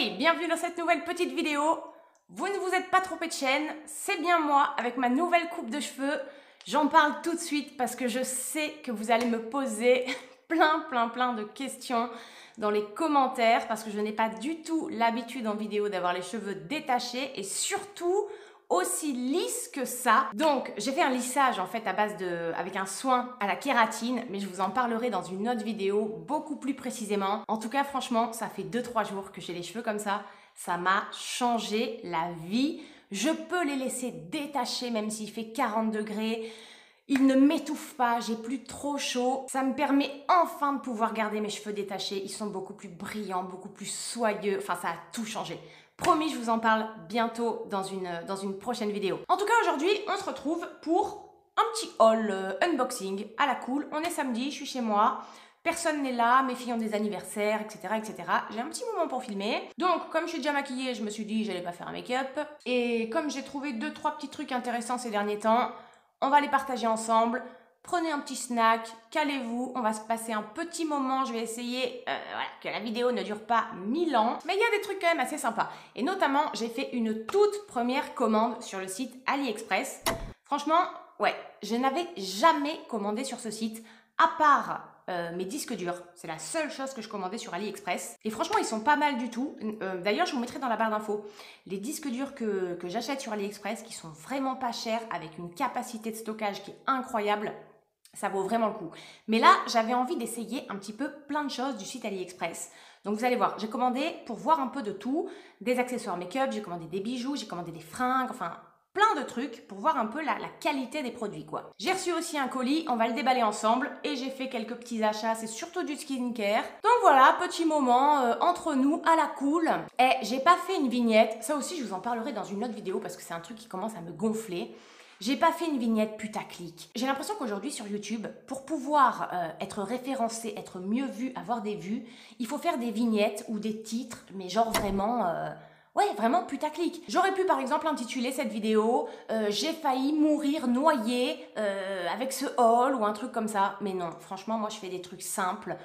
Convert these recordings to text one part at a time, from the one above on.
Hey, bienvenue dans cette nouvelle petite vidéo. Vous ne vous êtes pas trompé de chaîne, c'est bien moi avec ma nouvelle coupe de cheveux. J'en parle tout de suite parce que je sais que vous allez me poser plein de questions dans les commentaires parce que je n'ai pas du tout l'habitude en vidéo d'avoir les cheveux détachés et surtout aussi lisse que ça. Donc j'ai fait un lissage en fait avec un soin à la kératine, mais je vous en parlerai dans une autre vidéo beaucoup plus précisément. En tout cas franchement ça fait 2-3 jours que j'ai les cheveux comme ça m'a changé la vie. Je peux les laisser détacher même s'il fait 40 degrés. Ils ne m'étouffent pas, j'ai plus trop chaud. Ça me permet enfin de pouvoir garder mes cheveux détachés. Ils sont beaucoup plus brillants, beaucoup plus soyeux. Enfin, ça a tout changé. Promis, je vous en parle bientôt dans une prochaine vidéo. En tout cas, aujourd'hui, on se retrouve pour un petit haul unboxing à la cool. On est samedi, je suis chez moi. Personne n'est là, mes filles ont des anniversaires, etc. J'ai un petit moment pour filmer. Donc, comme je suis déjà maquillée, je me suis dit j'allais pas faire un make-up. Et comme j'ai trouvé 2-3 petits trucs intéressants ces derniers temps, on va les partager ensemble. Prenez un petit snack, calez-vous, on va se passer un petit moment. Je vais essayer que la vidéo ne dure pas 1000 ans. Mais il y a des trucs quand même assez sympas. Et notamment, j'ai fait une toute première commande sur le site AliExpress. Franchement, ouais, je n'avais jamais commandé sur ce site, à part mes disques durs. C'est la seule chose que je commandais sur AliExpress. Et franchement, ils sont pas mal du tout. D'ailleurs, je vous mettrai dans la barre d'infos les disques durs que j'achète sur AliExpress, qui sont vraiment pas chers, avec une capacité de stockage qui est incroyable. Ça vaut vraiment le coup. Mais là, j'avais envie d'essayer un petit peu plein de choses du site AliExpress. Donc vous allez voir, j'ai commandé pour voir un peu de tout, des accessoires make-up, j'ai commandé des bijoux, j'ai commandé des fringues, enfin plein de trucs pour voir un peu la qualité des produits quoi. J'ai reçu aussi un colis, on va le déballer ensemble et j'ai fait quelques petits achats, c'est surtout du skincare. Donc voilà, petit moment entre nous à la cool. Et j'ai pas fait une vignette, ça aussi je vous en parlerai dans une autre vidéo parce que c'est un truc qui commence à me gonfler. J'ai pas fait une vignette putaclic. J'ai l'impression qu'aujourd'hui sur YouTube, pour pouvoir être référencé, être mieux vu, avoir des vues, il faut faire des vignettes ou des titres, mais genre vraiment... Ouais, vraiment putaclic. J'aurais pu par exemple intituler cette vidéo j'ai failli mourir noyée avec ce haul ou un truc comme ça. Mais non, franchement, moi je fais des trucs simples.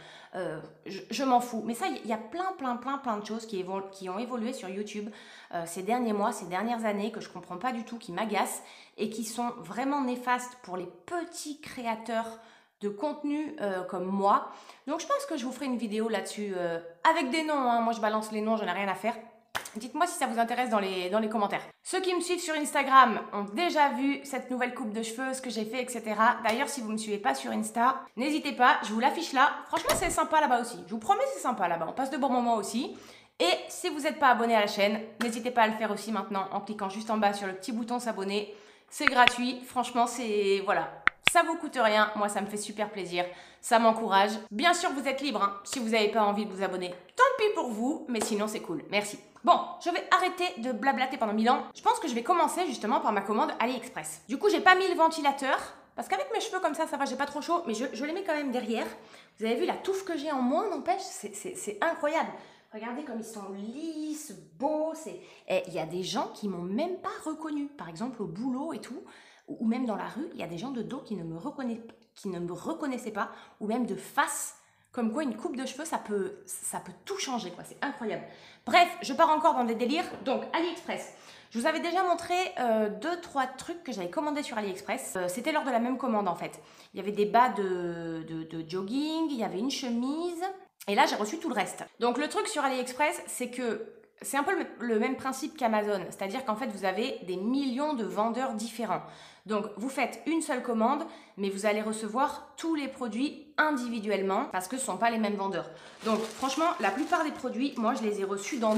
Je m'en fous. Mais ça, il y a plein de choses qui ont évolué sur YouTube ces derniers mois, ces dernières années que je comprends pas du tout, qui m'agacent et qui sont vraiment néfastes pour les petits créateurs de contenu comme moi. Donc je pense que je vous ferai une vidéo là-dessus avec des noms. Hein. Moi je balance les noms, j'en ai rien à faire. Dites-moi si ça vous intéresse dans les commentaires. Ceux qui me suivent sur Instagram ont déjà vu cette nouvelle coupe de cheveux, ce que j'ai fait, etc. D'ailleurs, si vous ne me suivez pas sur Insta, n'hésitez pas, je vous l'affiche là. Franchement, c'est sympa là-bas aussi. Je vous promets, c'est sympa là-bas. On passe de bons moments aussi. Et si vous n'êtes pas abonné à la chaîne, n'hésitez pas à le faire aussi maintenant en cliquant juste en bas sur le petit bouton s'abonner. C'est gratuit. Franchement, c'est... Voilà. Ça vous coûte rien, moi ça me fait super plaisir, ça m'encourage. Bien sûr vous êtes libre, hein, si vous n'avez pas envie de vous abonner, tant pis pour vous, mais sinon c'est cool, merci. Bon, je vais arrêter de blablater pendant 1000 ans. Je pense que je vais commencer justement par ma commande AliExpress. Du coup j'ai pas mis le ventilateur, parce qu'avec mes cheveux comme ça va, j'ai pas trop chaud, mais je les mets quand même derrière. Vous avez vu la touffe que j'ai en moins, n'empêche, c'est incroyable. Regardez comme ils sont lisses, beaux, et il y a des gens qui m'ont même pas reconnu, par exemple au boulot et tout, ou même dans la rue, il y a des gens de dos qui ne me reconnaissaient pas, ou même de face, comme quoi une coupe de cheveux, ça peut tout changer, quoi. C'est incroyable. Bref, je pars encore dans des délires. Donc, AliExpress. Je vous avais déjà montré 2-3 trucs que j'avais commandés sur AliExpress. C'était lors de la même commande, en fait. Il y avait des bas de jogging, il y avait une chemise, et là, j'ai reçu tout le reste. Donc, le truc sur AliExpress, c'est que c'est un peu le même principe qu'Amazon, c'est-à-dire qu'en fait, vous avez des millions de vendeurs différents. Donc, vous faites une seule commande, mais vous allez recevoir tous les produits individuellement parce que ce ne sont pas les mêmes vendeurs. Donc, franchement, la plupart des produits, moi, je les ai reçus dans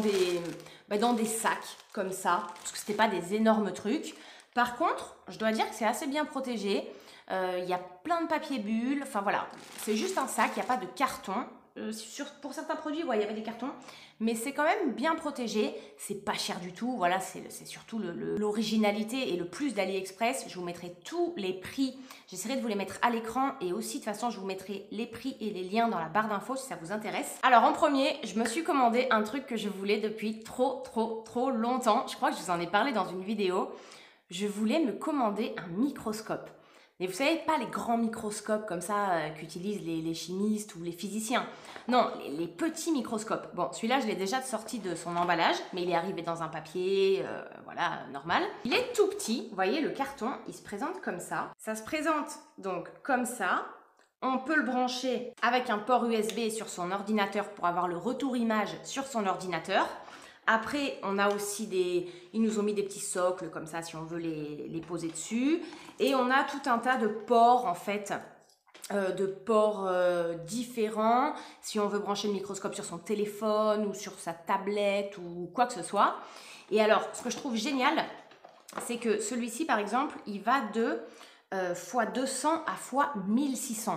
des sacs comme ça, parce que ce n'était pas des énormes trucs. Par contre, je dois dire que c'est assez bien protégé. Il y a plein de papier bulle, enfin voilà, c'est juste un sac, il n'y a pas de carton. Pour certains produits, ouais, il y avait des cartons, mais c'est quand même bien protégé, c'est pas cher du tout, voilà, c'est surtout l'originalité et le plus d'AliExpress. Je vous mettrai tous les prix, j'essaierai de vous les mettre à l'écran et aussi de toute façon je vous mettrai les prix et les liens dans la barre d'infos si ça vous intéresse. Alors en premier, je me suis commandé un truc que je voulais depuis trop longtemps, je crois que je vous en ai parlé dans une vidéo. Je voulais me commander un microscope. Mais vous savez, pas les grands microscopes comme ça qu'utilisent les chimistes ou les physiciens. Non, les petits microscopes. Bon, celui-là, je l'ai déjà sorti de son emballage, mais il est arrivé dans un papier, voilà, normal. Il est tout petit, vous voyez, le carton, il se présente comme ça. Ça se présente donc comme ça. On peut le brancher avec un port USB sur son ordinateur pour avoir le retour image sur son ordinateur. Après, on a aussi ils nous ont mis des petits socles comme ça si on veut les poser dessus. Et on a tout un tas de ports en fait, différents. Si on veut brancher le microscope sur son téléphone ou sur sa tablette ou quoi que ce soit. Et alors, ce que je trouve génial, c'est que celui-ci par exemple, il va de x200 à x1600.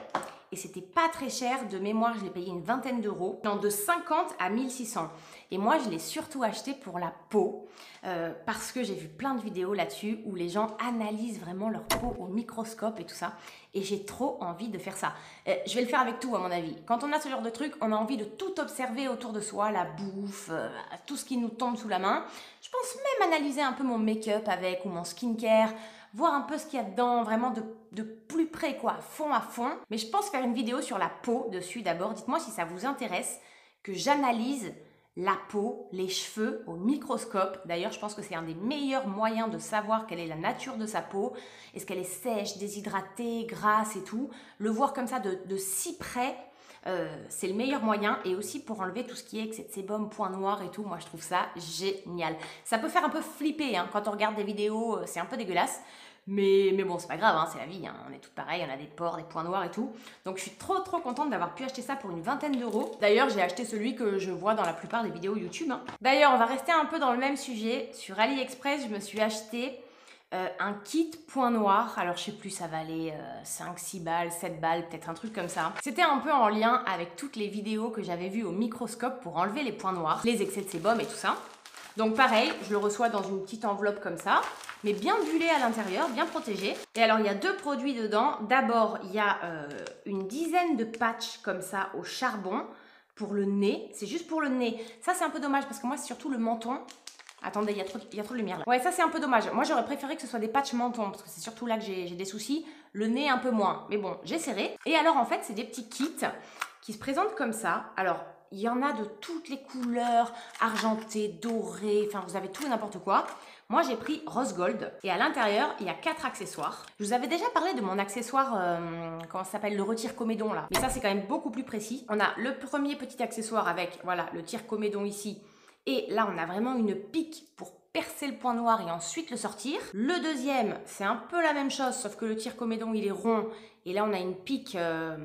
Et c'était pas très cher, de mémoire je l'ai payé une vingtaine d'euros, non, de 50 à 1600. Et moi je l'ai surtout acheté pour la peau, parce que j'ai vu plein de vidéos là-dessus où les gens analysent vraiment leur peau au microscope et tout ça. Et j'ai trop envie de faire ça. Je vais le faire avec tout à mon avis. Quand on a ce genre de truc, on a envie de tout observer autour de soi, la bouffe, tout ce qui nous tombe sous la main. Je pense même analyser un peu mon make-up avec ou mon skincare, voir un peu ce qu'il y a dedans, vraiment de plus près quoi, fond à fond. Mais je pense faire une vidéo sur la peau dessus d'abord. Dites-moi si ça vous intéresse que j'analyse la peau, les cheveux au microscope. D'ailleurs, je pense que c'est un des meilleurs moyens de savoir quelle est la nature de sa peau. Est-ce qu'elle est sèche, déshydratée, grasse et tout. Le voir comme ça de si près, c'est le meilleur moyen. Et aussi pour enlever tout ce qui est excès de sébum, points noirs et tout. Moi, je trouve ça génial. Ça peut faire un peu flipper hein, quand on regarde des vidéos, c'est un peu dégueulasse. Mais bon, c'est pas grave, hein, c'est la vie, hein. On est toutes pareilles, on a des pores, des points noirs et tout. Donc je suis trop contente d'avoir pu acheter ça pour une vingtaine d'euros. D'ailleurs, j'ai acheté celui que je vois dans la plupart des vidéos YouTube. Hein. D'ailleurs, on va rester un peu dans le même sujet. Sur AliExpress, je me suis acheté un kit points noirs. Alors je sais plus, ça valait 5, 6 balles, 7 balles, peut-être un truc comme ça. C'était un peu en lien avec toutes les vidéos que j'avais vues au microscope pour enlever les points noirs, les excès de sébum et tout ça. Donc pareil, je le reçois dans une petite enveloppe comme ça, mais bien bullé à l'intérieur, bien protégé. Et alors il y a deux produits dedans. D'abord, il y a une dizaine de patchs comme ça au charbon pour le nez. C'est juste pour le nez. Ça c'est un peu dommage parce que moi c'est surtout le menton. Attendez, il y a trop de lumière là. Ouais, ça c'est un peu dommage. Moi j'aurais préféré que ce soit des patchs menton parce que c'est surtout là que j'ai des soucis. Le nez un peu moins, mais bon, j'ai serré. Et alors en fait, c'est des petits kits qui se présentent comme ça. Alors, il y en a de toutes les couleurs, argentées, dorées, enfin vous avez tout et n'importe quoi. Moi j'ai pris rose gold et à l'intérieur il y a 4 accessoires. Je vous avais déjà parlé de mon accessoire, comment ça s'appelle, le retire-comédon là. Mais ça c'est quand même beaucoup plus précis. On a le premier petit accessoire avec, voilà, le tire-comédon ici. Et là on a vraiment une pique pour percer le point noir et ensuite le sortir. Le deuxième, c'est un peu la même chose, sauf que le tire-comédon il est rond. Et là, on a une pique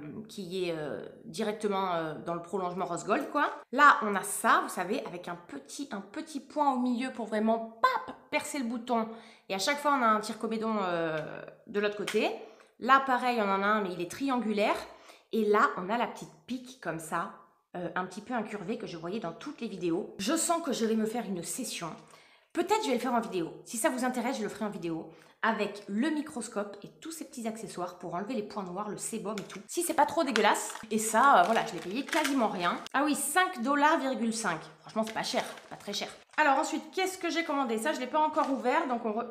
qui est directement dans le prolongement rose gold, quoi. Là, on a ça, vous savez, avec un petit point au milieu pour vraiment percer le bouton. Et à chaque fois, on a un tire-comédon de l'autre côté. Là, pareil, on en a un, mais il est triangulaire. Et là, on a la petite pique comme ça, un petit peu incurvée que je voyais dans toutes les vidéos. Je sens que je vais me faire une session. Peut-être je vais le faire en vidéo. Si ça vous intéresse, je le ferai en vidéo. Avec le microscope et tous ces petits accessoires pour enlever les points noirs, le sébum et tout. Si c'est pas trop dégueulasse. Et ça, voilà, je l'ai payé quasiment rien. Ah oui, 5,5 $. Franchement, c'est pas cher, pas très cher. Alors ensuite, qu'est-ce que j'ai commandé? Ça, je l'ai pas encore ouvert, donc on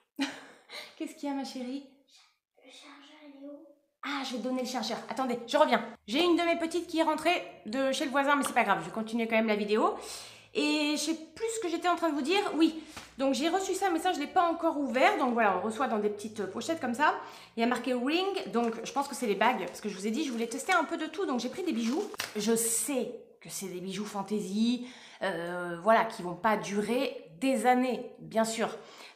Qu'est-ce qu'il y a, ma chérie? Le chargeur, il est où? Ah, je vais donner le chargeur. Attendez, je reviens. J'ai une de mes petites qui est rentrée de chez le voisin, mais c'est pas grave, je vais continuer quand même la vidéo. Et je sais plus ce que j'étais en train de vous dire. Oui, donc j'ai reçu ça, mais ça je ne l'ai pas encore ouvert. Donc voilà, on reçoit dans des petites pochettes comme ça. Il y a marqué Ring, donc je pense que c'est les bagues. Parce que je vous ai dit, je voulais tester un peu de tout. Donc j'ai pris des bijoux. Je sais que c'est des bijoux fantaisie, voilà, qui vont pas durer des années, bien sûr.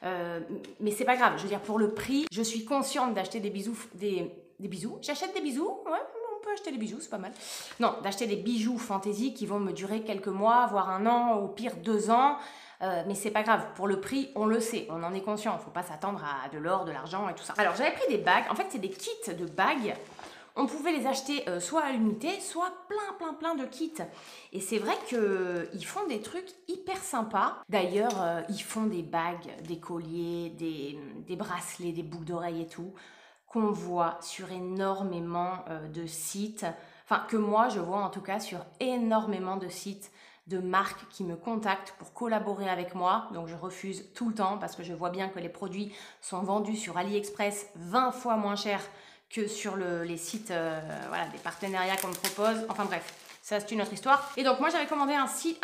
Mais c'est pas grave, je veux dire, pour le prix, je suis consciente d'acheter des bijoux, des bijoux. J'achète des bijoux, ouais. On peut acheter des bijoux, c'est pas mal. Non, d'acheter des bijoux fantaisie qui vont me durer quelques mois, voire un an, au pire 2 ans. Mais c'est pas grave, pour le prix, on le sait, on en est conscient. Il faut pas s'attendre à de l'or, de l'argent et tout ça. Alors, j'avais pris des bagues. En fait, c'est des kits de bagues. On pouvait les acheter soit à l'unité, soit plein de kits. Et c'est vrai qu'ils font des trucs hyper sympas. D'ailleurs, ils font des bagues, des colliers, des bracelets, des boucles d'oreilles et tout, qu'on voit sur énormément de sites, enfin que moi je vois en tout cas sur énormément de sites de marques qui me contactent pour collaborer avec moi. Donc je refuse tout le temps parce que je vois bien que les produits sont vendus sur AliExpress 20 fois moins cher que sur les sites voilà, des partenariats qu'on me propose. Enfin bref, ça c'est une autre histoire. Et donc moi j'avais commandé un set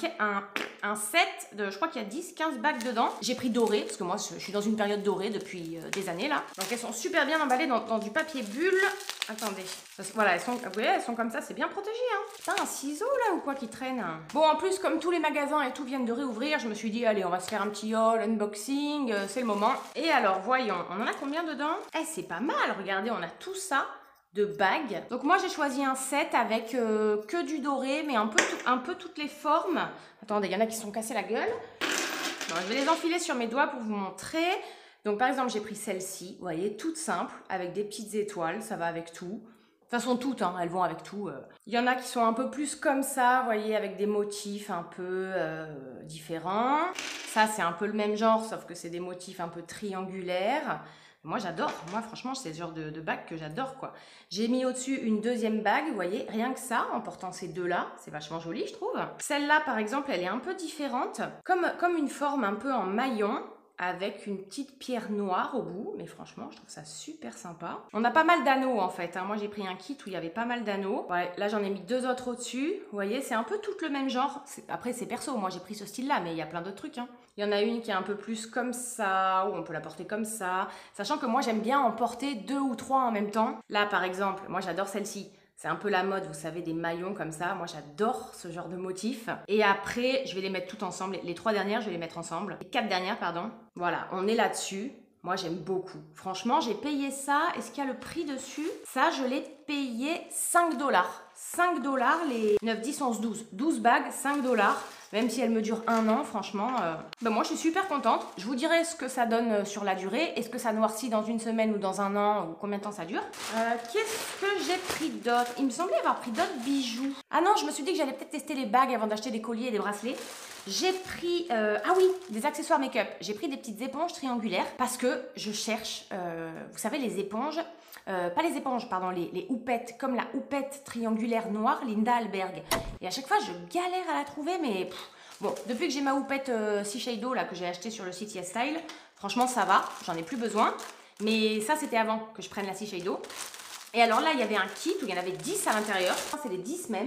de, je crois qu'il y a 10-15 bagues dedans. J'ai pris doré, parce que moi je suis dans une période dorée depuis des années là. Donc elles sont super bien emballées dans du papier bulle. Attendez, parce que, voilà, vous voyez, elles sont comme ça, c'est bien protégé, hein. Putain, un ciseau là ou quoi qui traîne? Bon, en plus, comme tous les magasins et tout viennent de réouvrir, je me suis dit, allez, on va se faire un petit haul, unboxing, c'est le moment. Et alors, voyons, on en a combien dedans? Eh, c'est pas mal, regardez, on a tout ça de bagues. Donc moi, j'ai choisi un set avec que du doré, mais un peu toutes les formes. Attendez, il y en a qui se sont cassés la gueule. Bon, je vais les enfiler sur mes doigts pour vous montrer. Donc par exemple, j'ai pris celle-ci, vous voyez, toute simple, avec des petites étoiles, ça va avec tout. De toute façon, toutes, hein, elles vont avec tout. Il y en a qui sont un peu plus comme ça, vous voyez, avec des motifs un peu différents. Ça, c'est un peu le même genre, sauf que c'est des motifs un peu triangulaires. Moi, j'adore. Moi, franchement, c'est le genre de bague que j'adore, quoi. J'ai mis au-dessus une deuxième bague, vous voyez, rien que ça, en portant ces deux-là. C'est vachement joli, je trouve. Celle-là, par exemple, elle est un peu différente. Comme une forme un peu en maillon, avec une petite pierre noire au bout, mais franchement je trouve ça super sympa. On a pas mal d'anneaux en fait, hein. Moi j'ai pris un kit où il y avait pas mal d'anneaux. Ouais, là j'en ai mis 2 autres au-dessus, vous voyez c'est un peu tout le même genre. Après c'est perso, moi j'ai pris ce style là, mais il y a plein d'autres trucs, hein. Il y en a une qui est un peu plus comme ça, ou on peut la porter comme ça, sachant que moi j'aime bien en porter 2 ou 3 en même temps. Là par exemple, moi j'adore celle-ci. C'est un peu la mode, vous savez, des maillons comme ça. Moi, j'adore ce genre de motif. Et après, je vais les mettre toutes ensemble. Les 3 dernières, je vais les mettre ensemble. Les 4 dernières, pardon. Voilà, on est là-dessus. Moi, j'aime beaucoup. Franchement, j'ai payé ça. Est-ce qu'il y a le prix dessus? Ça, je l'ai payé 5 $. 5 $, les 9, 10, 11, 12. 12 bagues, 5 $. Même si elle me dure 1 an, franchement, ben moi je suis super contente. Je vous dirai ce que ça donne sur la durée. Est-ce que ça noircit dans une semaine ou dans 1 an ou combien de temps ça dure? Qu'est-ce que j'ai pris d'autre? Il me semblait avoir pris d'autres bijoux. Ah non, je me suis dit que j'allais peut-être tester les bagues avant d'acheter des colliers et des bracelets. J'ai pris, ah oui, des accessoires make-up. J'ai pris des petites éponges triangulaires parce que je cherche, vous savez, les éponges. Pas les éponges, pardon, les houpettes, comme la houppette triangulaire noire Linda Alberg. Et à chaque fois, je galère à la trouver, mais bon, depuis que j'ai ma houppette Shiseido là que j'ai acheté sur le site YesStyle, franchement ça va, j'en ai plus besoin. Mais ça, c'était avant que je prenne la Shiseido. Et alors là, il y avait un kit où il y en avait 10 à l'intérieur. C'est les 10 même.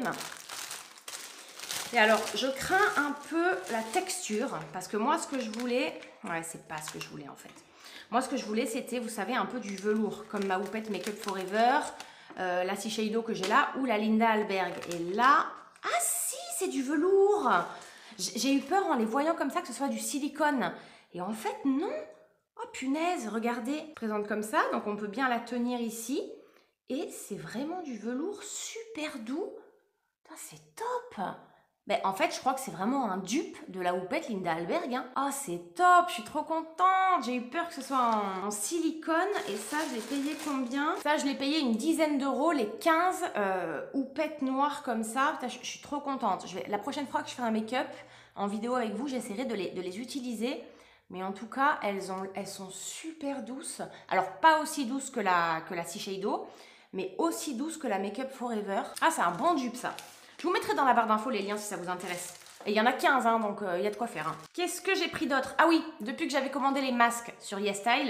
Et alors, je crains un peu la texture parce que moi, ce que je voulais, ouais, c'est pas ce que je voulais en fait. Moi, ce que je voulais, c'était, vous savez, un peu du velours, comme ma houppette Make Up Forever, la Shiseido que j'ai là, ou la Linda Alberg. Et là, ah si, c'est du velours. J'ai eu peur en les voyant comme ça que ce soit du silicone. Et en fait, non. Oh punaise, regardez. Présente comme ça, donc on peut bien la tenir ici. Et c'est vraiment du velours super doux. C'est top. Ben, en fait, je crois que c'est vraiment un dupe de la houppette Linda Alberg. Hein. Oh, c'est top, je suis trop contente. J'ai eu peur que ce soit en silicone. Et ça, je l'ai payé combien? Ça, je l'ai payé une dizaine d'euros, les 15 houpettes noires comme ça. Putain, je suis trop contente. La prochaine fois que je ferai un make-up en vidéo avec vous, j'essaierai de les utiliser. Mais en tout cas, elles sont super douces. Alors, pas aussi douces que la Shiseido, mais aussi douces que la Make Up Forever. Ah, c'est un bon dupe, ça. Je vous mettrai dans la barre d'infos les liens si ça vous intéresse. Et il y en a 15, hein, donc il y a de quoi faire. Hein. Qu'est-ce que j'ai pris d'autre? Ah oui, depuis que j'avais commandé les masques sur YesStyle,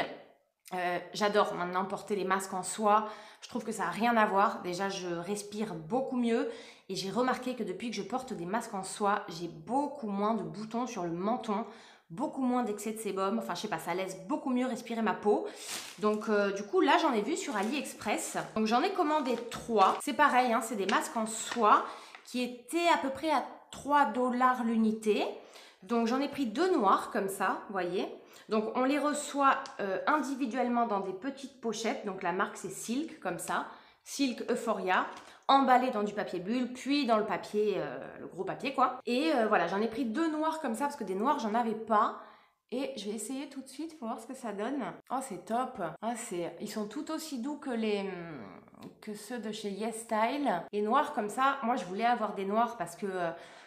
j'adore maintenant porter les masques en soie. Je trouve que ça n'a rien à voir. Déjà, je respire beaucoup mieux. Et j'ai remarqué que depuis que je porte des masques en soie, j'ai beaucoup moins de boutons sur le menton. Beaucoup moins d'excès de sébum, enfin je sais pas, ça laisse beaucoup mieux respirer ma peau. Donc du coup là j'en ai vu sur AliExpress. Donc j'en ai commandé 3. C'est pareil, hein, c'est des masques en soie qui étaient à peu près à 3 $ l'unité. Donc j'en ai pris 2 noirs comme ça, vous voyez. Donc on les reçoit individuellement dans des petites pochettes. Donc la marque c'est Silk comme ça, Silk Euphoria. Emballé dans du papier bulle, puis dans le papier, le gros papier quoi. Et voilà, j'en ai pris 2 noirs comme ça parce que des noirs j'en avais pas. Et je vais essayer tout de suite pour voir ce que ça donne. Oh c'est top. Ah, ils sont tout aussi doux que ceux de chez YesStyle. Et noirs comme ça, moi je voulais avoir des noirs parce que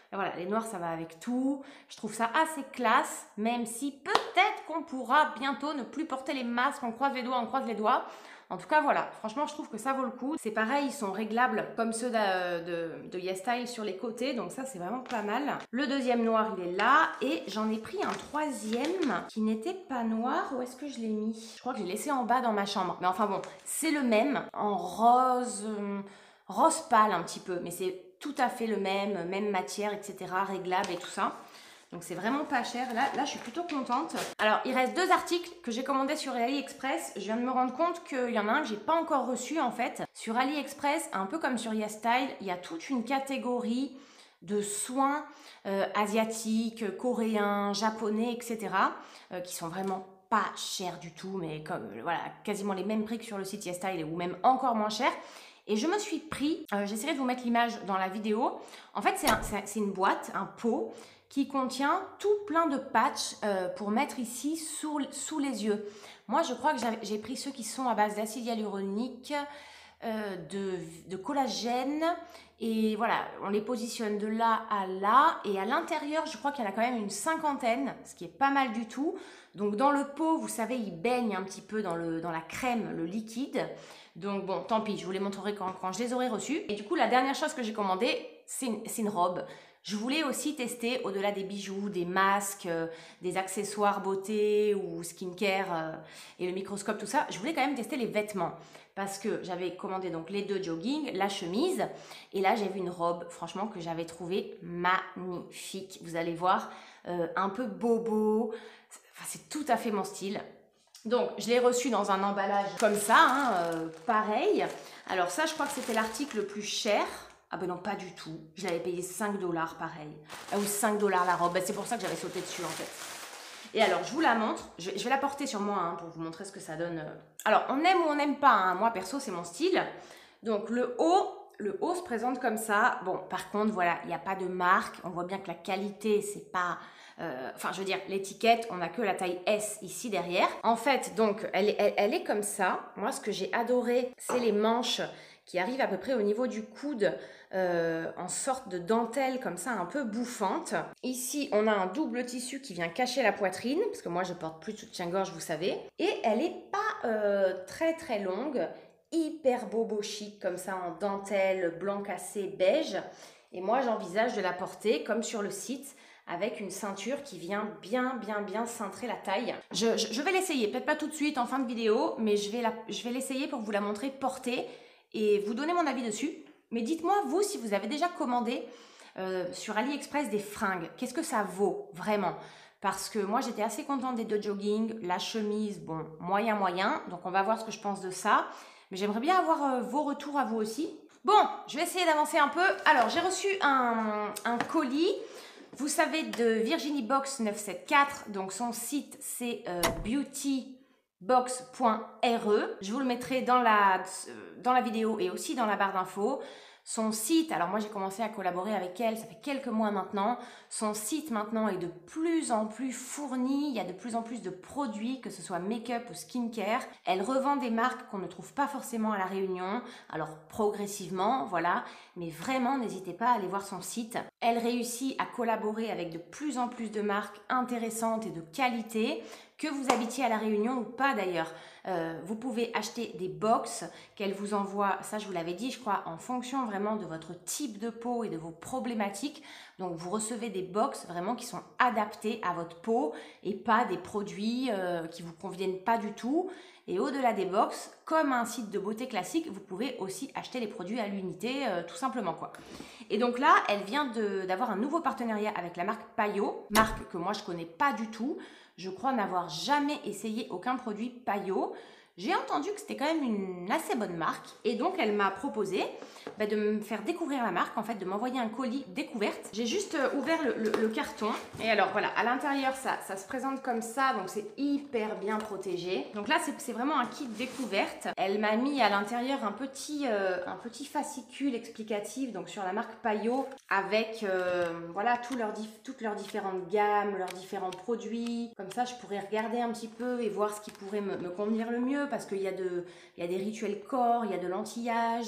Et voilà, les noirs, ça va avec tout. Je trouve ça assez classe, même si peut-être qu'on pourra bientôt ne plus porter les masques. On croise les doigts, on croise les doigts. En tout cas, voilà, franchement, je trouve que ça vaut le coup. C'est pareil, ils sont réglables comme ceux de YesStyle sur les côtés, donc ça, c'est vraiment pas mal. Le deuxième noir, il est là, et j'en ai pris un troisième qui n'était pas noir. Où est-ce que je l'ai mis? Je crois que je l'ai laissé en bas dans ma chambre. Mais enfin bon, c'est le même, en rose, rose pâle un petit peu, mais c'est tout à fait le même matière, etc., réglable et tout ça. Donc c'est vraiment pas cher. Là, je suis plutôt contente. Alors, il reste 2 articles que j'ai commandés sur AliExpress. Je viens de me rendre compte qu'il y en a un que j'ai pas encore reçu en fait. Sur AliExpress, un peu comme sur YesStyle, il y a toute une catégorie de soins asiatiques, coréens, japonais, etc. Qui sont vraiment pas chers du tout, mais comme voilà, quasiment les mêmes prix que sur le site YesStyle ou même encore moins chers. Et je me suis pris, j'essaierai de vous mettre l'image dans la vidéo. En fait, c'est une boîte, un pot qui contient tout plein de patchs pour mettre ici sous les yeux. Moi, je crois que j'ai pris ceux qui sont à base d'acide hyaluronique, de collagène. Et voilà, on les positionne de là à là. Et à l'intérieur, je crois qu'il y en a quand même une 50aine, ce qui est pas mal du tout. Donc dans le pot, vous savez, il baigne un petit peu dans la crème, le liquide. Donc bon, tant pis, je vous les montrerai quand je les aurai reçus. Et du coup, la dernière chose que j'ai commandée, c'est une robe. Je voulais aussi tester, au-delà des bijoux, des masques, des accessoires beauté ou skincare et le microscope, tout ça, je voulais quand même tester les vêtements. Parce que j'avais commandé donc les 2 jogging, la chemise, et là j'ai vu une robe, franchement, que j'avais trouvée magnifique. Vous allez voir, un peu bobo, enfin, c'est tout à fait mon style. Donc, je l'ai reçu dans un emballage comme ça, hein, pareil. Alors ça, je crois que c'était l'article le plus cher. Ah ben non, pas du tout. Je l'avais payé 5 $, pareil. Ah oui, 5 $ la robe. Ben, c'est pour ça que j'avais sauté dessus, en fait. Et alors, je vous la montre. Je vais la porter sur moi hein, pour vous montrer ce que ça donne. Alors, on aime ou on n'aime pas. Hein. Moi, perso, c'est mon style. Donc, le haut se présente comme ça. Bon, par contre, voilà, il n'y a pas de marque. On voit bien que la qualité, c'est pas... Enfin, je veux dire, l'étiquette, on n'a que la taille S ici derrière. En fait, donc, elle est comme ça. Moi, ce que j'ai adoré, c'est les manches qui arrivent à peu près au niveau du coude, en sorte de dentelle comme ça, un peu bouffante. Ici, on a un double tissu qui vient cacher la poitrine, parce que moi, je porte plus de soutien-gorge, vous savez. Et elle n'est pas très très longue, hyper bobo chic, comme ça, en dentelle, blanc cassé, beige. Et moi, j'envisage de la porter comme sur le site, avec une ceinture qui vient bien cintrer la taille. Je vais l'essayer, peut-être pas tout de suite en fin de vidéo, mais je vais l'essayer pour vous la montrer portée et vous donner mon avis dessus. Mais dites-moi, vous, si vous avez déjà commandé sur AliExpress des fringues, qu'est-ce que ça vaut vraiment? Parce que moi, j'étais assez contente des 2 jogging, la chemise, bon, moyen, donc on va voir ce que je pense de ça. Mais j'aimerais bien avoir vos retours à vous aussi. Bon, je vais essayer d'avancer un peu. Alors, j'ai reçu un colis. Vous savez, de Virginie Box 974, donc son site c'est beautybox.re. Je vous le mettrai dans la vidéo et aussi dans la barre d'infos. Son site, alors moi j'ai commencé à collaborer avec elle, ça fait quelques mois maintenant. Son site maintenant est de plus en plus fourni, il y a de plus en plus de produits, que ce soit make-up ou skincare. Elle revend des marques qu'on ne trouve pas forcément à La Réunion, alors progressivement, voilà. Mais vraiment, n'hésitez pas à aller voir son site. Elle réussit à collaborer avec de plus en plus de marques intéressantes et de qualité, que vous habitiez à La Réunion ou pas d'ailleurs. Vous pouvez acheter des box qu'elle vous envoie, ça je vous l'avais dit je crois, en fonction vraiment de votre type de peau et de vos problématiques. Donc vous recevez des box vraiment qui sont adaptés à votre peau et pas des produits qui vous conviennent pas du tout. Et au-delà des box, comme un site de beauté classique, vous pouvez aussi acheter les produits à l'unité, tout simplement quoi. Et donc là, elle vient d'avoir un nouveau partenariat avec la marque Payot, marque que moi je connais pas du tout. Je crois n'avoir jamais essayé aucun produit Payot. J'ai entendu que c'était quand même une assez bonne marque et donc elle m'a proposé de me faire découvrir la marque, en fait de m'envoyer un colis découverte. J'ai juste ouvert le carton et alors voilà, à l'intérieur ça se présente comme ça, donc c'est hyper bien protégé. Donc là c'est vraiment un kit découverte. Elle m'a mis à l'intérieur un petit fascicule explicatif donc sur la marque Payot avec voilà toutes leurs différentes gammes, leurs différents produits. Comme ça je pourrais regarder un petit peu et voir ce qui pourrait me convenir le mieux. Parce qu'il y a des rituels corps, il y a de l'anti-âge,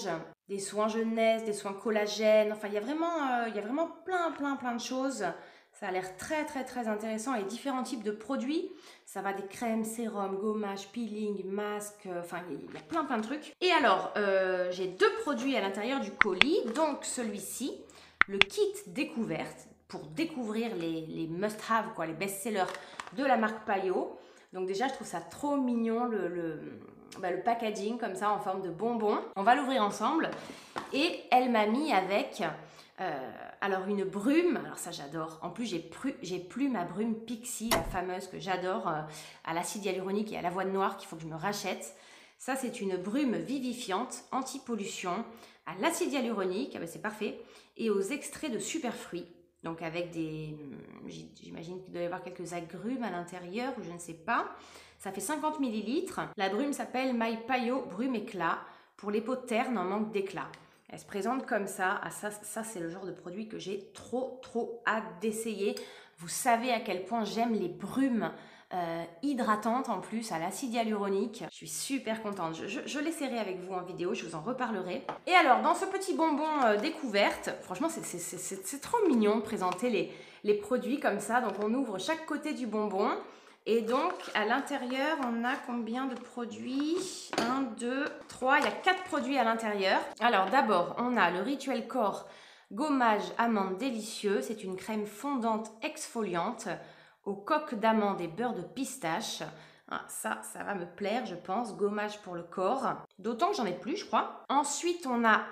des soins jeunesse, des soins collagène. Enfin, il y a vraiment plein de choses. Ça a l'air très intéressant et différents types de produits. Ça va des crèmes, sérums, gommages, peeling, masques, enfin il y a plein de trucs. Et alors, j'ai 2 produits à l'intérieur du colis. Donc celui-ci, le kit découverte pour découvrir les must-have, quoi, les best-sellers de la marque Payot. Donc déjà, je trouve ça trop mignon, le packaging comme ça en forme de bonbon. On va l'ouvrir ensemble. Et elle m'a mis avec... alors une brume, alors ça j'adore. En plus j'ai plus ma brume Pixi, la fameuse que j'adore, à l'acide hyaluronique et à l'avoine noire qu'il faut que je me rachète. Ça c'est une brume vivifiante, anti-pollution, à l'acide hyaluronique, ah ben c'est parfait, et aux extraits de superfruits. Donc avec des, j'imagine qu'il doit y avoir quelques agrumes à l'intérieur ou je ne sais pas. Ça fait 50 ml. La brume s'appelle My Payot Brume Éclat pour les peaux ternes en manque d'éclat. Elle se présente comme ça. Ah, ça c'est le genre de produit que j'ai trop hâte d'essayer. Vous savez à quel point j'aime les brumes hydratantes en plus à l'acide hyaluronique. Je suis super contente. Je l'essaierai avec vous en vidéo, je vous en reparlerai. Et alors dans ce petit bonbon découverte, franchement c'est trop mignon de présenter les produits comme ça. Donc on ouvre chaque côté du bonbon. Et donc, à l'intérieur, on a combien de produits? 1, 2, 3, il y a 4 produits à l'intérieur. Alors d'abord, on a le Rituel Corps Gommage Amande Délicieux. C'est une crème fondante exfoliante aux coques d'amande et beurre de pistache. Ah, ça va me plaire, je pense. Gommage pour le corps. D'autant que j'en ai plus, je crois. Ensuite, on a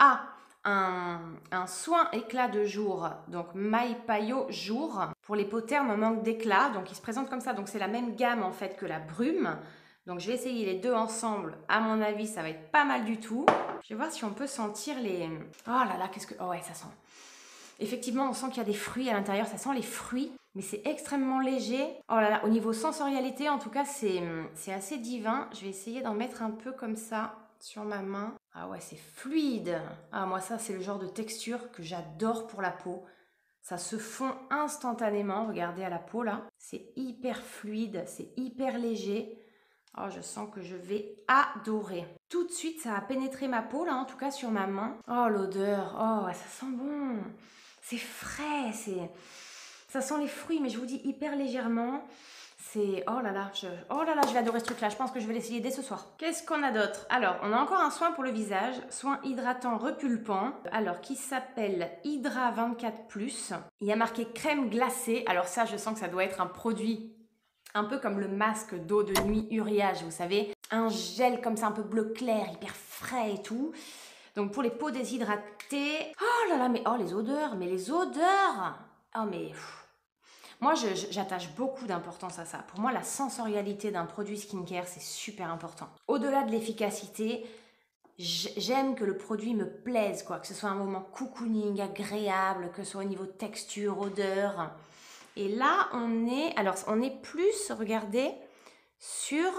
un soin éclat de jour, donc My Payot Jour pour les peaux ternes en manque d'éclat. Donc il se présente comme ça, donc c'est la même gamme en fait que la brume. Donc je vais essayer les deux ensemble. À mon avis ça va être pas mal du tout. Je vais voir si on peut sentir les... Oh là là, qu'est-ce que... Oh ouais, ça sent. Effectivement on sent qu'il y a des fruits à l'intérieur, ça sent les fruits, mais c'est extrêmement léger. Oh là là, au niveau sensorialité en tout cas c'est assez divin. Je vais essayer d'en mettre un peu comme ça sur ma main. Ah ouais, c'est fluide. Ah, moi ça c'est le genre de texture que j'adore pour la peau. Ça se fond instantanément, regardez à la peau là. C'est hyper fluide, c'est hyper léger. Oh, je sens que je vais adorer. Tout de suite, ça a pénétré ma peau là, en tout cas sur ma main. Oh, l'odeur, oh, ça sent bon. C'est frais, ça sent les fruits, mais je vous dis hyper légèrement. C'est... Oh là là, je vais adorer ce truc-là. Je pense que je vais l'essayer dès ce soir. Qu'est-ce qu'on a d'autre? Alors, on a encore un soin pour le visage. Soin hydratant repulpant. Alors, qui s'appelle Hydra 24+. Il y a marqué crème glacée. Alors ça, je sens que ça doit être un produit un peu comme le masque d'eau de nuit Uriage, vous savez. Un gel comme ça, un peu bleu clair, hyper frais et tout. Donc, pour les peaux déshydratées... Oh là là, mais oh, les odeurs. Mais les odeurs. Oh, mais... Moi, j'attache beaucoup d'importance à ça. Pour moi, la sensorialité d'un produit skincare, c'est super important. Au-delà de l'efficacité, j'aime que le produit me plaise, quoi. Que ce soit un moment cocooning, agréable, que ce soit au niveau texture, odeur. Et là, on est plus, regardez, sur...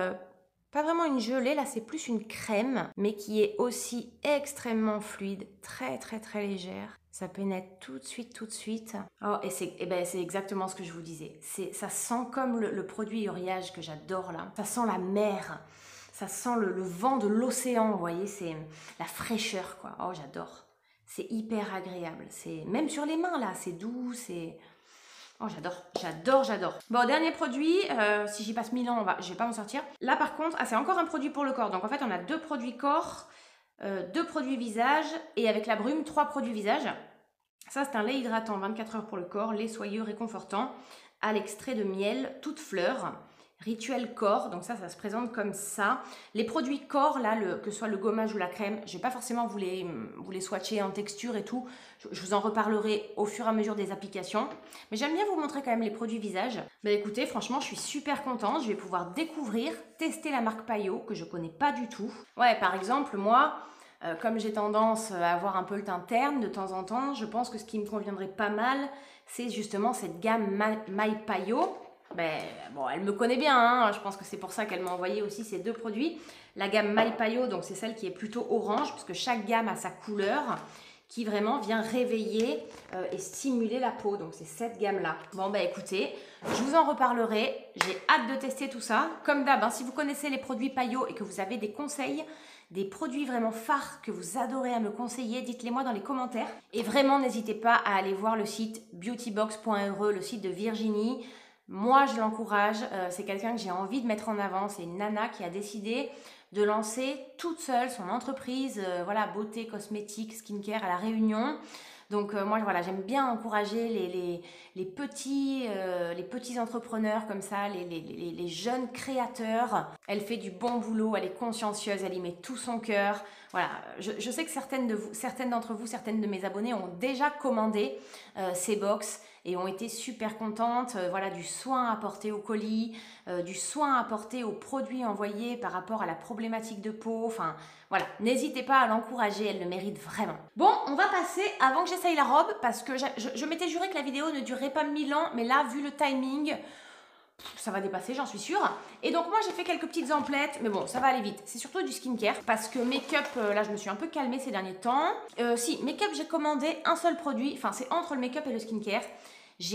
pas vraiment une gelée, là c'est plus une crème, mais qui est aussi extrêmement fluide, très légère. Ça pénètre tout de suite. Oh, et c'est exactement ce que je vous disais. Ça sent comme le produit Uriage que j'adore là. Ça sent la mer, ça sent le vent de l'océan, vous voyez, c'est la fraîcheur quoi. Oh, j'adore. C'est hyper agréable. Même sur les mains là, c'est doux, c'est... Oh, j'adore. Bon, dernier produit, si j'y passe 1000 ans, je vais pas m'en sortir. Là, par contre, c'est encore un produit pour le corps. Donc, en fait, on a 2 produits corps, 2 produits visage et avec la brume, 3 produits visage. Ça, c'est un lait hydratant 24 heures pour le corps, lait soyeux réconfortant à l'extrait de miel, toute fleur. Rituel corps, donc ça se présente comme ça. Les produits corps, là, que ce soit le gommage ou la crème, je ne vais pas forcément vous les swatcher en texture et tout. Je vous en reparlerai au fur et à mesure des applications. Mais j'aime bien vous montrer quand même les produits visage. Bah écoutez, franchement, je suis super contente. Je vais pouvoir découvrir, tester la marque Payot, que je ne connais pas du tout. Ouais, par exemple, moi, comme j'ai tendance à avoir un peu le teint terne de temps en temps, je pense que ce qui me conviendrait pas mal, c'est justement cette gamme My Payot. Bon, elle me connaît bien, hein. Je pense que c'est pour ça qu'elle m'a envoyé aussi ces 2 produits. La gamme My Payot, donc c'est celle qui est plutôt orange, puisque chaque gamme a sa couleur, qui vraiment vient réveiller et stimuler la peau. Donc c'est cette gamme-là. Bon bah écoutez, je vous en reparlerai. J'ai hâte de tester tout ça. Comme d'hab, hein, si vous connaissez les produits Paillot et que vous avez des conseils, des produits vraiment phares que vous adorez à me conseiller, dites-les moi dans les commentaires. Et vraiment, n'hésitez pas à aller voir le site beautybox.re, le site de Virginie. Moi, je l'encourage. C'est quelqu'un que j'ai envie de mettre en avant. C'est une nana qui a décidé de lancer toute seule son entreprise, voilà, beauté, cosmétique, skincare à La Réunion. Donc moi, voilà, j'aime bien encourager les petits entrepreneurs comme ça, les jeunes créateurs. Elle fait du bon boulot, elle est consciencieuse, elle y met tout son cœur. Voilà, je sais que certaines d'entre vous, certaines de mes abonnés ont déjà commandé ces box et ont été super contentes, voilà, du soin apporté au colis, du soin apporté aux produits envoyés par rapport à la problématique de peau, enfin voilà, n'hésitez pas à l'encourager, elle le mérite vraiment. Bon, on va passer, avant que j'essaye la robe, parce que je m'étais juré que la vidéo ne durerait pas 1000 ans, mais là, vu le timing, ça va dépasser, j'en suis sûre. Et donc moi, j'ai fait quelques petites emplettes, mais bon, ça va aller vite. C'est surtout du skincare, parce que make-up, là, je me suis un peu calmée ces derniers temps. Si, make-up, j'ai commandé un seul produit, enfin, c'est entre le make-up et le skincare. J'ai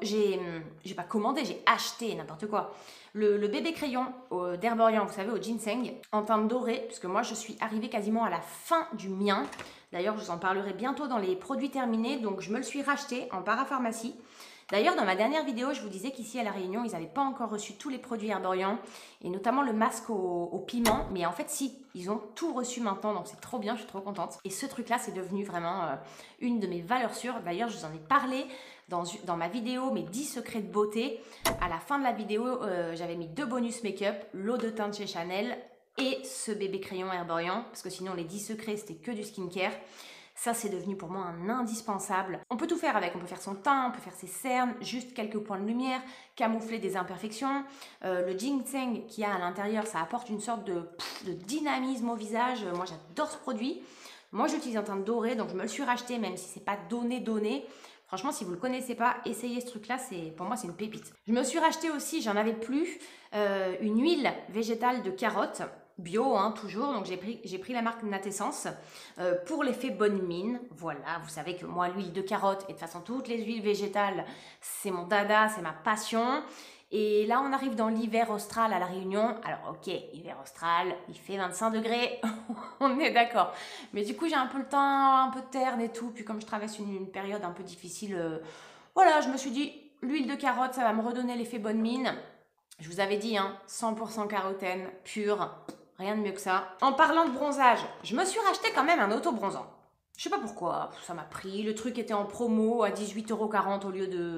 pas commandé, j'ai acheté n'importe quoi. Le bébé crayon d'Herborian, vous savez, au ginseng, en teinte dorée, puisque moi, je suis arrivée quasiment à la fin du mien. D'ailleurs, je vous en parlerai bientôt dans les produits terminés, donc je me le suis racheté en parapharmacie. D'ailleurs, dans ma dernière vidéo, je vous disais qu'ici à La Réunion, ils n'avaient pas encore reçu tous les produits Herborian, et notamment le masque au piment, mais en fait, si, ils ont tout reçu maintenant, donc c'est trop bien, je suis trop contente. Et ce truc-là, c'est devenu vraiment une de mes valeurs sûres. D'ailleurs, je vous en ai parlé dans ma vidéo, mes 10 secrets de beauté. À la fin de la vidéo, j'avais mis 2 bonus make-up, l'eau de teint de chez Chanel et ce bébé crayon Herborian, parce que sinon, les 10 secrets, c'était que du skincare. Ça, c'est devenu pour moi un indispensable. On peut tout faire avec. On peut faire son teint, on peut faire ses cernes, juste quelques points de lumière, camoufler des imperfections. Le ginseng qu'il y a à l'intérieur, ça apporte une sorte de dynamisme au visage. Moi, j'adore ce produit. Moi, j'utilise en teinte dorée, donc je me le suis racheté, même si c'est pas donné. Franchement, si vous ne le connaissez pas, essayez ce truc-là, pour moi, c'est une pépite. Je me suis racheté aussi, j'en avais plus, une huile végétale de carotte. Bio, hein, toujours, donc j'ai pris la marque Natessence pour l'effet bonne mine. Voilà, vous savez que moi, l'huile de carotte et de toute façon toutes les huiles végétales, c'est mon dada, c'est ma passion. Et là, on arrive dans l'hiver austral à La Réunion. Alors, ok, hiver austral, il fait 25 degrés, on est d'accord. Mais du coup, j'ai un peu le teint, un peu terne et tout. Puis comme je traverse une période un peu difficile, voilà, je me suis dit, l'huile de carotte, ça va me redonner l'effet bonne mine. Je vous avais dit, hein, 100% carotène, pure. Rien de mieux que ça. En parlant de bronzage, je me suis racheté quand même un auto-bronzant. Je sais pas pourquoi, ça m'a pris. Le truc était en promo à 18,40 €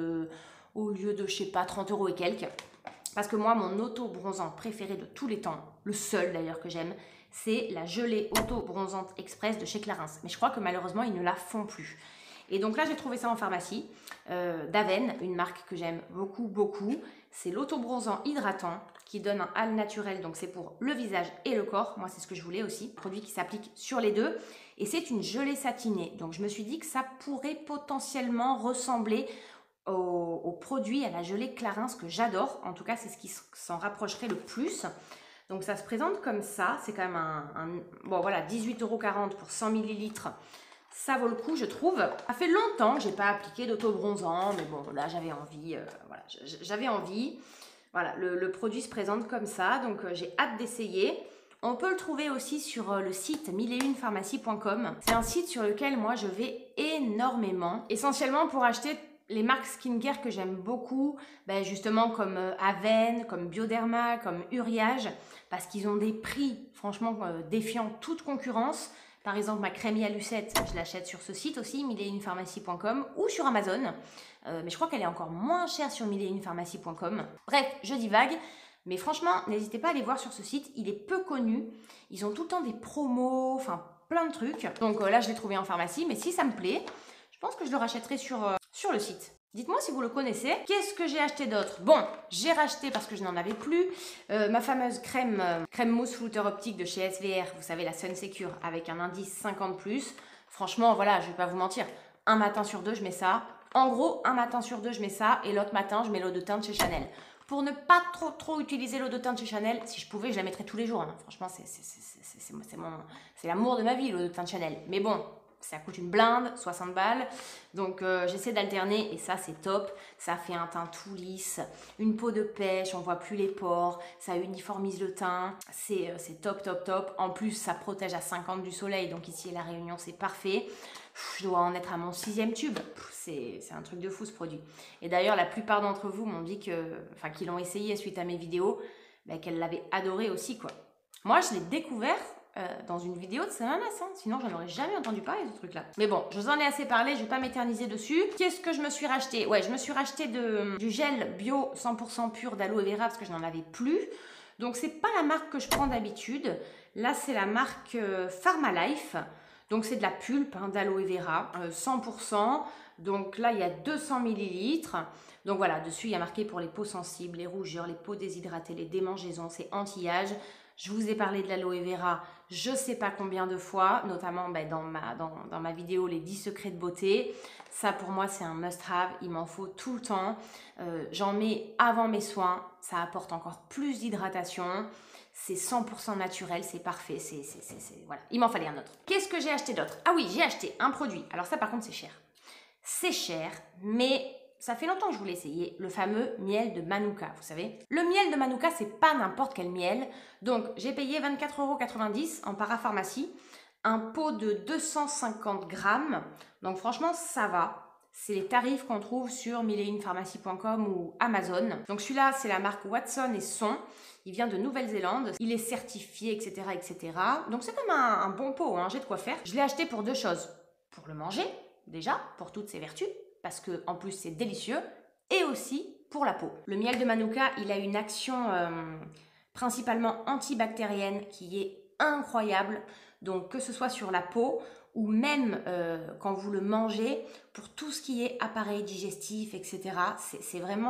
au lieu de, je sais pas, 30 € et quelques. Parce que moi, mon auto-bronzant préféré de tous les temps, le seul d'ailleurs que j'aime, c'est la gelée auto-bronzante express de chez Clarins. Mais je crois que malheureusement, ils ne la font plus. Et donc là, j'ai trouvé ça en pharmacie, d'Aven, une marque que j'aime beaucoup. C'est l'auto-bronzant hydratant qui donne un halo naturel, donc c'est pour le visage et le corps. Moi, c'est ce que je voulais aussi. Produit qui s'applique sur les deux. Et c'est une gelée satinée. Donc, je me suis dit que ça pourrait potentiellement ressembler au produit, à la gelée Clarins que j'adore. En tout cas, c'est ce qui s'en rapprocherait le plus. Donc, ça se présente comme ça. C'est quand même bon, voilà, 18,40 € pour 100 ml. Ça vaut le coup, je trouve. Ça fait longtemps que je n'ai pas appliqué d'auto-bronzant, mais bon, là, j'avais envie. Voilà, j'avais envie. Voilà, le produit se présente comme ça, donc j'ai hâte d'essayer. On peut le trouver aussi sur le site 1001pharmacie.com. C'est un site sur lequel moi, je vais énormément. Essentiellement pour acheter les marques skincare que j'aime beaucoup, ben justement comme Aven, comme Bioderma, comme Uriage, parce qu'ils ont des prix, franchement, défiant toute concurrence. Par exemple, ma crème à lucette, je l'achète sur ce site aussi, 1001pharmacie.com ou sur Amazon. Mais je crois qu'elle est encore moins chère sur 1001pharmacie.com. Bref, je divague. Mais franchement, n'hésitez pas à aller voir sur ce site. Il est peu connu. Ils ont tout le temps des promos, enfin plein de trucs. Donc là, je l'ai trouvé en pharmacie. Mais si ça me plaît, je pense que je le rachèterai sur le site. Dites-moi si vous le connaissez. Qu'est-ce que j'ai acheté d'autre? Bon, j'ai racheté parce que je n'en avais plus ma fameuse crème mousse flouteur optique de chez SVR. Vous savez, la Sun Secure avec un indice 50+. Franchement, voilà, je vais pas vous mentir. Un matin sur deux, je mets ça. En gros, un matin sur deux, je mets ça. Et l'autre matin, je mets l'eau de teint de chez Chanel. Pour ne pas trop utiliser l'eau de teint de chez Chanel, si je pouvais, je la mettrais tous les jours. Hein. Franchement, c'est l'amour de ma vie, l'eau de teint de Chanel. Mais bon, ça coûte une blinde, 60 balles. Donc j'essaie d'alterner et ça c'est top. Ça fait un teint tout lisse, une peau de pêche, on voit plus les pores, ça uniformise le teint. C'est top, top, top. En plus, ça protège à 50 du soleil. Donc ici à La Réunion, c'est parfait. Je dois en être à mon 6e tube. C'est un truc de fou ce produit. Et d'ailleurs, la plupart d'entre vous m'ont dit qu'ils l'ont essayé suite à mes vidéos, qu'elles l'avaient adoré aussi, quoi. Moi, je l'ai découvert dans une vidéo de Samanas, hein. Sinon j'en aurais jamais entendu parler de ce truc là. Mais bon, je vous en ai assez parlé, je vais pas m'éterniser dessus. Qu'est-ce que je me suis racheté? Ouais, je me suis racheté du gel bio 100% pur d'aloe vera parce que je n'en avais plus. Donc c'est pas la marque que je prends d'habitude. Là c'est la marque Pharmalife. Donc c'est de la pulpe hein, d'aloe vera 100%. Donc là il y a 200 ml. Donc voilà, dessus il y a marqué pour les peaux sensibles, les rougeurs, les peaux déshydratées, les démangeaisons, c'est anti-âge. Je vous ai parlé de l'aloe vera, je ne sais pas combien de fois, notamment dans ma vidéo les 10 secrets de beauté. Ça pour moi c'est un must-have, il m'en faut tout le temps. J'en mets avant mes soins, ça apporte encore plus d'hydratation. C'est 100% naturel, c'est parfait, voilà. Il m'en fallait un autre. Qu'est-ce que j'ai acheté d'autre? Ah oui, j'ai acheté un produit. Alors ça par contre c'est cher. C'est cher, mais ça fait longtemps que je voulais essayer le fameux miel de Manuka, vous savez. Le miel de Manuka, c'est pas n'importe quel miel. Donc, j'ai payé 24,90 € en parapharmacie. Un pot de 250 grammes. Donc, franchement, ça va. C'est les tarifs qu'on trouve sur 1001pharmacie.com ou Amazon. Donc, celui-là, c'est la marque Watson et Son. Il vient de Nouvelle-Zélande. Il est certifié, etc., etc. Donc, c'est comme un bon pot, hein, j'ai de quoi faire. Je l'ai acheté pour deux choses. Pour le manger, déjà, pour toutes ses vertus. Parce que en plus c'est délicieux, et aussi pour la peau. Le miel de Manuka, il a une action principalement antibactérienne qui est incroyable. Donc que ce soit sur la peau ou même quand vous le mangez, pour tout ce qui est appareil digestif, etc. C'est vraiment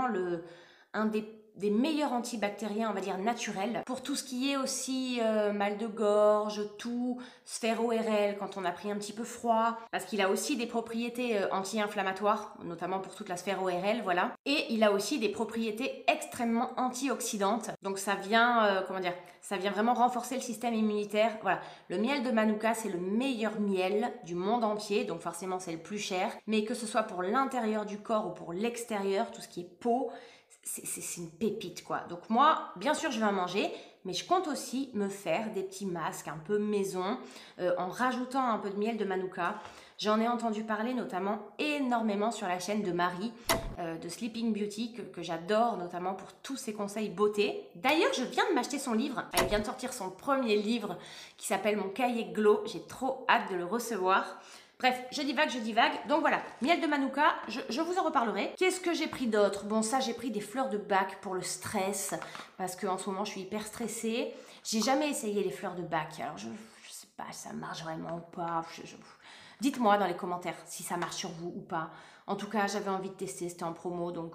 un des meilleurs antibactériens, on va dire naturels. Pour tout ce qui est aussi mal de gorge, tout, sphère ORL quand on a pris un petit peu froid, parce qu'il a aussi des propriétés anti-inflammatoires, notamment pour toute la sphère ORL, voilà. Et il a aussi des propriétés extrêmement antioxydantes. Donc ça vient, ça vient vraiment renforcer le système immunitaire. Voilà, le miel de Manuka, c'est le meilleur miel du monde entier, donc forcément c'est le plus cher. Mais que ce soit pour l'intérieur du corps ou pour l'extérieur, tout ce qui est peau, c'est une pépite quoi. Donc moi, bien sûr je vais en manger, mais je compte aussi me faire des petits masques un peu maison en rajoutant un peu de miel de Manuka. J'en ai entendu parler notamment énormément sur la chaîne de Marie de Sleeping Beauty que j'adore, notamment pour tous ses conseils beauté. D'ailleurs, je viens de m'acheter son livre. Elle vient de sortir son premier livre qui s'appelle Mon cahier Glow. J'ai trop hâte de le recevoir. Bref, je divague. Donc voilà, miel de Manuka, je vous en reparlerai. Qu'est-ce que j'ai pris d'autre? Bon, ça, j'ai pris des fleurs de bac pour le stress, parce qu'en ce moment, je suis hyper stressée. J'ai jamais essayé les fleurs de bac. Alors, je sais pas si ça marche vraiment ou pas. Dites-moi dans les commentaires si ça marche sur vous ou pas. En tout cas, j'avais envie de tester, c'était en promo, donc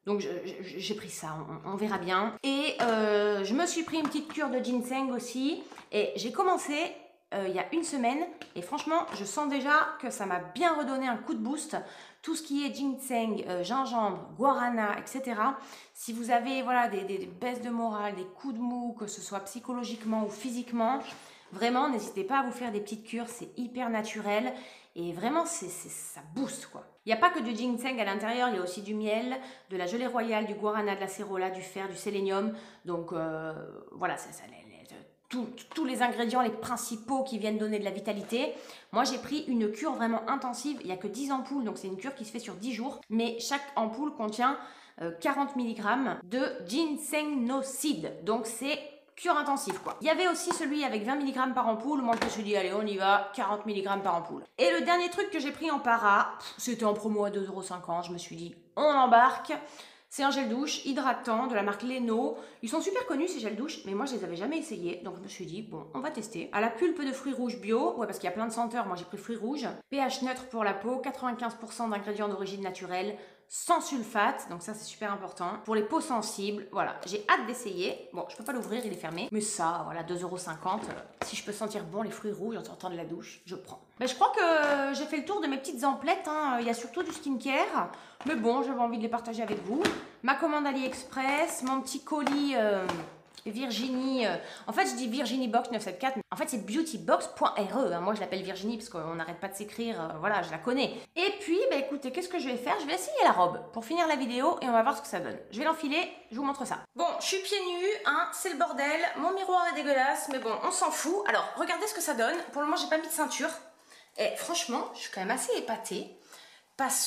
j'ai pris ça, on verra bien. Et je me suis pris une petite cure de ginseng aussi, et j'ai commencé il y a une semaine, et franchement, je sens déjà que ça m'a bien redonné un coup de boost. Tout ce qui est ginseng, gingembre, guarana, etc. Si vous avez voilà, des baisses de morale, des coups de mou, que ce soit psychologiquement ou physiquement, vraiment, n'hésitez pas à vous faire des petites cures, c'est hyper naturel et vraiment, ça booste quoi. Il n'y a pas que du ginseng à l'intérieur, il y a aussi du miel, de la gelée royale, du guarana, de la cérola, du fer, du sélénium. Donc voilà, tous les ingrédients, les principaux qui viennent donner de la vitalité. Moi, j'ai pris une cure vraiment intensive. Il n'y a que 10 ampoules, donc c'est une cure qui se fait sur 10 jours. Mais chaque ampoule contient 40 mg de ginseng no seed. Donc c'est cure intensive quoi. Il y avait aussi celui avec 20 mg par ampoule. Moi je me suis dit allez on y va, 40 mg par ampoule. Et le dernier truc que j'ai pris en para, c'était en promo à 2,50 €. Je me suis dit on embarque. C'est un gel douche hydratant de la marque Leno. Ils sont super connus ces gels douche, mais moi je les avais jamais essayés. Donc je me suis dit, bon, on va tester. À la pulpe de fruits rouges bio, ouais, parce qu'il y a plein de senteurs, moi j'ai pris fruits rouges. pH neutre pour la peau, 95% d'ingrédients d'origine naturelle, sans sulfate, donc ça c'est super important. Pour les peaux sensibles, voilà, j'ai hâte d'essayer. Bon, je peux pas l'ouvrir, il est fermé. Mais ça, voilà, 2,50 €. Si je peux sentir bon les fruits rouges en sortant de la douche, je prends. Mais je crois que j'ai fait le tour de mes petites emplettes, hein. Il y a surtout du skincare. Mais bon, j'avais envie de les partager avec vous. Ma commande AliExpress, mon petit colis Virginie, en fait je dis Virginie Box 974, mais en fait c'est beautybox.re, hein. Moi je l'appelle Virginie parce qu'on n'arrête pas de s'écrire, voilà, je la connais. Et puis, bah écoutez, qu'est-ce que je vais faire? Je vais essayer la robe pour finir la vidéo et on va voir ce que ça donne. Je vais l'enfiler, je vous montre ça. Bon, je suis pieds nus, hein, c'est le bordel, mon miroir est dégueulasse, mais bon, on s'en fout. Alors, regardez ce que ça donne. Pour le moment, j'ai pas mis de ceinture. Et franchement, je suis quand même assez épatée parce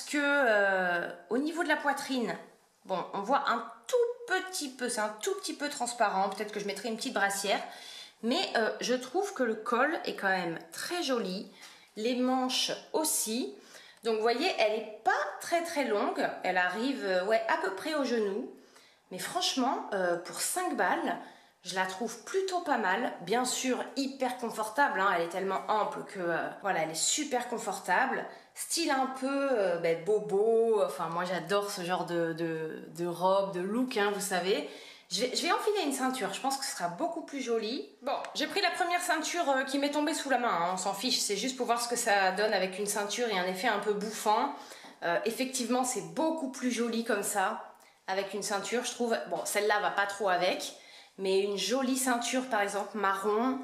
que au niveau de la poitrine, bon, on voit un tout petit peu, c'est un tout petit peu transparent. Peut-être que je mettrai une petite brassière. Mais je trouve que le col est quand même très joli. Les manches aussi. Donc, vous voyez, elle n'est pas très longue. Elle arrive ouais, à peu près au genou. Mais franchement, pour 5 balles, je la trouve plutôt pas mal. Bien sûr, hyper confortable. Hein. Elle est tellement ample que voilà, elle est super confortable. Style un peu bobo. Enfin, moi, j'adore ce genre de robe, de look, hein, vous savez. Je vais enfiler une ceinture. Je pense que ce sera beaucoup plus joli. Bon, j'ai pris la première ceinture qui m'est tombée sous la main. Hein. On s'en fiche. C'est juste pour voir ce que ça donne avec une ceinture et un effet un peu bouffant. Effectivement, c'est beaucoup plus joli comme ça. Avec une ceinture, je trouve. Bon, celle-là va pas trop avec. Mais une jolie ceinture, par exemple, marron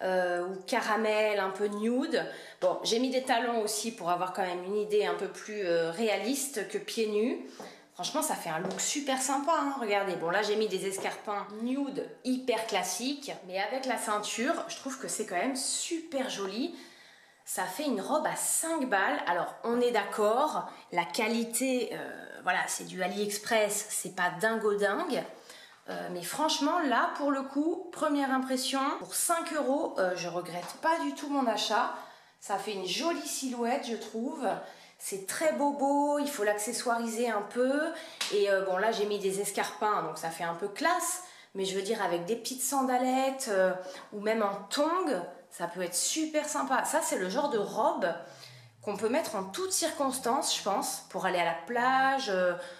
ou caramel, un peu nude. Bon, j'ai mis des talons aussi pour avoir quand même une idée un peu plus réaliste que pieds nus. Franchement, ça fait un look super sympa, hein, regardez. Bon, là, j'ai mis des escarpins nude hyper classiques. Mais avec la ceinture, je trouve que c'est quand même super joli. Ça fait une robe à 5 balles. Alors, on est d'accord. La qualité, voilà, c'est du AliExpress. C'est pas dingo-dingue. Mais franchement, là, pour le coup, première impression, pour 5 €, je regrette pas du tout mon achat. Ça fait une jolie silhouette, je trouve. C'est très bobo, il faut l'accessoiriser un peu. Et bon, là, j'ai mis des escarpins, donc ça fait un peu classe. Mais je veux dire, avec des petites sandalettes ou même en tongs, ça peut être super sympa. Ça, c'est le genre de robe qu'on peut mettre en toutes circonstances, je pense, pour aller à la plage,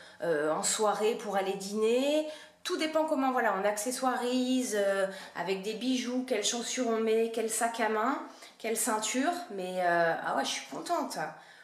en soirée, pour aller dîner. Tout dépend comment voilà, on accessoirise, avec des bijoux, quelles chaussures on met, quel sac à main, quelle ceinture. Mais ah ouais, je suis contente.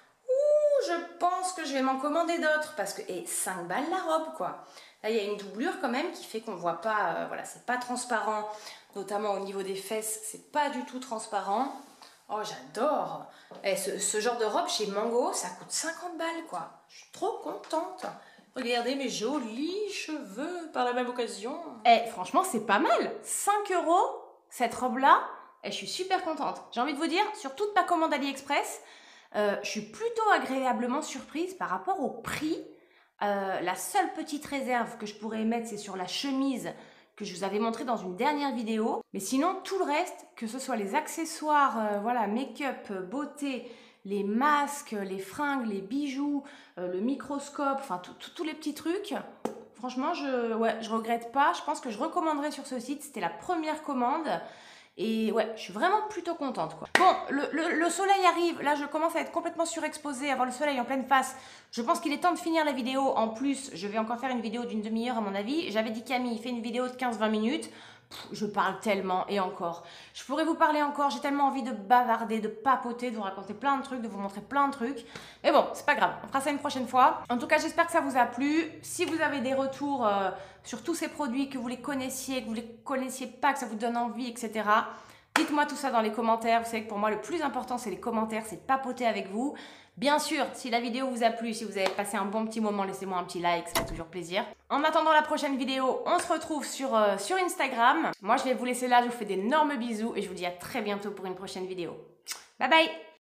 Ouh, je pense que je vais m'en commander d'autres parce que 5 balles la robe quoi. Là, il y a une doublure quand même qui fait qu'on voit pas, voilà, c'est pas transparent, notamment au niveau des fesses, c'est pas du tout transparent. Oh, j'adore. Ce genre de robe chez Mango, ça coûte 50 balles quoi. Je suis trop contente. Regardez mes jolis cheveux par la même occasion. Franchement, c'est pas mal. 5 € cette robe-là. Je suis super contente. J'ai envie de vous dire, sur toute ma commande AliExpress, je suis plutôt agréablement surprise par rapport au prix. La seule petite réserve que je pourrais mettre, c'est sur la chemise que je vous avais montrée dans une dernière vidéo. Mais sinon, tout le reste, que ce soit les accessoires, voilà, make-up, beauté, les masques, les fringues, les bijoux, le microscope, enfin tous les petits trucs. Franchement, je regrette pas. Je pense que je recommanderais sur ce site. C'était la première commande. Et ouais, je suis vraiment plutôt contente quoi. Bon, le soleil arrive. Là, je commence à être complètement surexposée, à avoir le soleil en pleine face. Je pense qu'il est temps de finir la vidéo. En plus, je vais encore faire une vidéo d'une demi-heure à mon avis. J'avais dit Camille, fais une vidéo de 15-20 minutes. Je parle tellement et encore. Je pourrais vous parler encore, j'ai tellement envie de bavarder, de papoter, de vous raconter plein de trucs, de vous montrer plein de trucs. Mais bon, c'est pas grave, on fera ça une prochaine fois. En tout cas, j'espère que ça vous a plu. Si vous avez des retours sur tous ces produits, que vous les connaissiez, que vous les connaissiez pas, que ça vous donne envie, etc. Dites-moi tout ça dans les commentaires. Vous savez que pour moi, le plus important, c'est les commentaires, c'est de papoter avec vous. Bien sûr, si la vidéo vous a plu, si vous avez passé un bon petit moment, laissez-moi un petit like, ça fait toujours plaisir. En attendant la prochaine vidéo, on se retrouve sur Instagram. Moi, je vais vous laisser là, je vous fais d'énormes bisous et je vous dis à très bientôt pour une prochaine vidéo. Bye bye!